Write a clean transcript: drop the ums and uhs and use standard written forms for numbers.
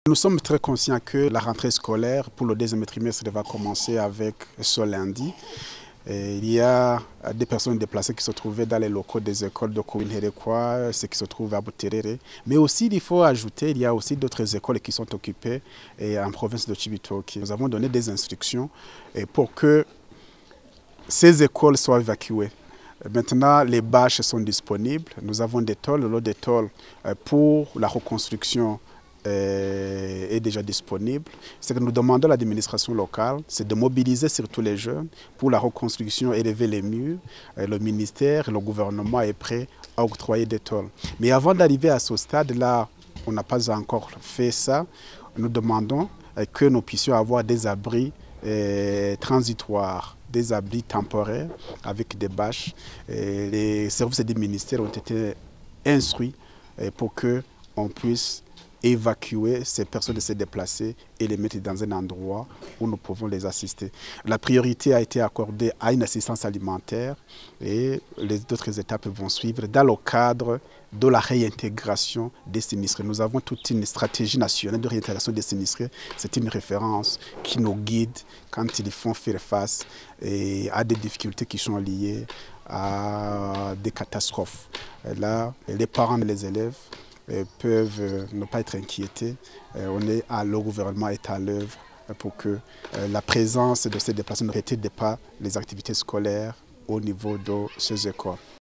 Nous sommes très conscients que la rentrée scolaire pour le deuxième trimestre va commencer avec ce lundi. Et il y a des personnes déplacées qui se trouvaient dans les locaux des écoles de Kouinherekwa, ceux qui se trouvent à Buterere. Mais aussi, il faut ajouter, il y a aussi d'autres écoles qui sont occupées en province de Cibitoke. Nous avons donné des instructions pour que ces écoles soient évacuées. Maintenant, les bâches sont disponibles. Nous avons des tôles. L'eau des tôles pour la reconstruction est déjà disponible. Ce que nous demandons à l'administration locale, c'est de mobiliser surtout les jeunes pour la reconstruction, élever les murs. Le ministère, le gouvernement est prêt à octroyer des tôles. Mais avant d'arriver à ce stade-là, on n'a pas encore fait ça. Nous demandons que nous puissions avoir des abris transitoires, des abris temporaires avec des bâches. Les services des ministères ont été instruits pour qu'on puisse évacuer ces personnes, se déplacer et les mettre dans un endroit où nous pouvons les assister. La priorité a été accordée à une assistance alimentaire et les autres étapes vont suivre dans le cadre de la réintégration des sinistrés. Nous avons toute une stratégie nationale de réintégration des sinistrés. C'est une référence qui nous guide quand ils font faire face à des difficultés qui sont liées à des catastrophes. Là, les parents et les élèves peuvent ne pas être inquiétés. Le gouvernement est à l'œuvre pour que la présence de ces déplacements ne rétarde pas les activités scolaires au niveau de ces écoles.